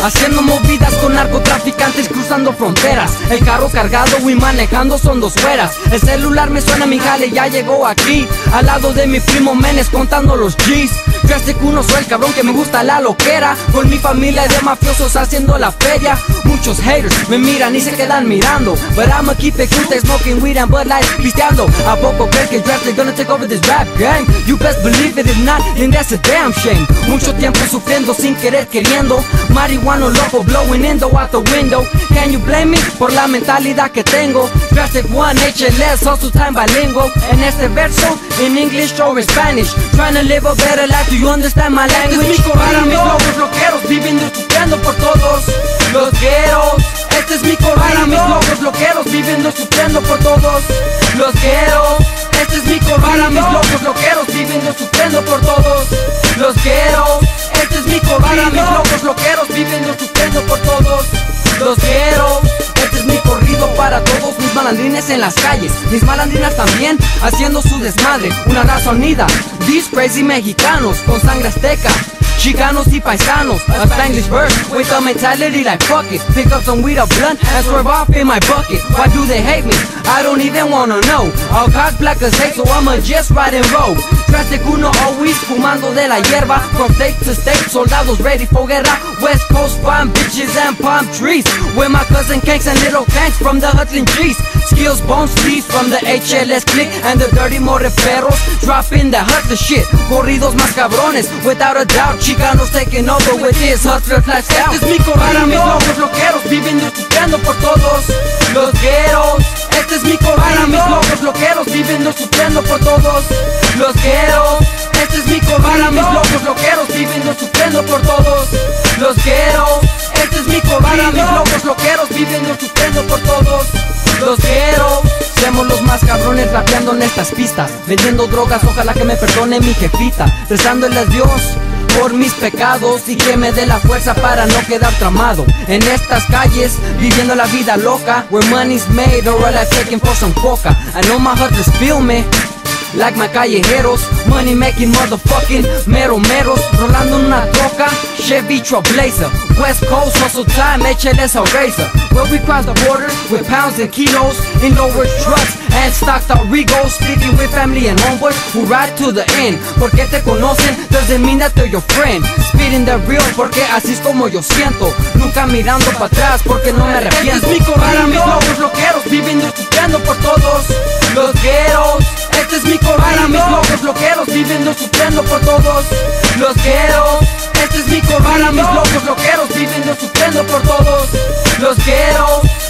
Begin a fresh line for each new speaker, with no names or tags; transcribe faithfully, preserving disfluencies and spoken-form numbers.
haciendo movidas con narcotraficantes, cruzando fronteras. El carro cargado y manejando son dos fueras. El celular me suena, mi jale ya llegó aquí, al lado de mi primo Menes contando los G's. Drastic uno, soy el cabrón que me gusta la loquera, con mi familia de mafiosos haciendo la feria. Muchos haters me miran y se quedan mirando, but I'ma keep it cool, smoking weed and Bud Light, pisteando. ¿A poco crees que Drastic gonna take over this rap game? You best believe it, if not, then that's a damn shame. Mucho tiempo sufriendo sin querer queriendo, marihuano loco blowing indo out the window. Can you blame me por la mentalidad que tengo? Drastic one, H L S, hustle time bilingual. En este verso, in English or in Spanish, trying to live a better life, do you understand my language? Este es mi corrido, para mis locos bloqueros, viviendo y sufriendo por todos los gueros. Este es mi corrido, para mis locos bloqueros, viviendo y sufriendo por todos los gueros. Este es mi corrido, para mis locos bloqueros, viviendo y sufriendo por todos los gueros. Este es mi corrido, para mis locos bloqueros, viviendo y sufriendo por todos los gueros. Este es mi corrido para todos mis malandrines en las calles, mis malandrinas también haciendo su desmadre. Una raza unida, these crazy mexicanos con sangre azteca, chicanos y paisanos. A Spanglish verse with a mentality like fuck it. Pick up some weed or blunt and swerve off in my bucket. Why do they hate me? I don't even wanna know. All cops black as hate, so I'ma just ride and roll. Drastic uno always fumando de la hierba, from state to state, soldados ready for guerra. West Coast palm bitches and palm trees, with my cousin Kanks and little Kanks from the Hudlin G's. Skills, bone sleeves from the H L S clique and the dirty morreferros, dropping the hustler shit. Corridos más cabrones, without a doubt. Chicanos taking over with this hustler lifestyle. Este es mi corrido, para mis locos bloqueros, viviendo y sufriendo por todos los gueros. Este es mi corrido, para mis locos bloqueros, viviendo y sufriendo por todos los gueros. Este es mi corrido, para mis locos bloqueros, viviendo y sufriendo por todos los gueros. Este es mi corrido, para mis locos bloqueros, viviendo y sufriendo por todos los gueros. Seamos los más cabrones rapeando en estas pistas, vendiendo drogas, ojalá que me perdone mi jefita, rezándole a Dios por mis pecados y que me dé la fuerza para no quedar tramado en estas calles, viviendo la vida loca, where money's made or a life taken for some coca. I know my hustlers feel me, like my callejeros, money making motherfucking mero meros, rolando en una troca, Chevy Trailblazer, West Coast hustle time, H L S Razor, where we cross the border with pounds and kilos in lower trucks and stocked out Regos, speaking with family and homeboys who ride to the end. Porque te conocen doesn't mean that they're your friend. Spitting the real porque así es como yo siento, nunca mirando para atrás porque no me arrepiento. Este es mi corrido, para mis locos bloqueros, viviendo y sufriendo por todos los gueros. Este es mi corrido, para mis locos bloqueros, viviendo y sufriendo por todos los gueros. Este es mi corrido, para mis locos bloqueros, viviendo y sufriendo por todos los gueros.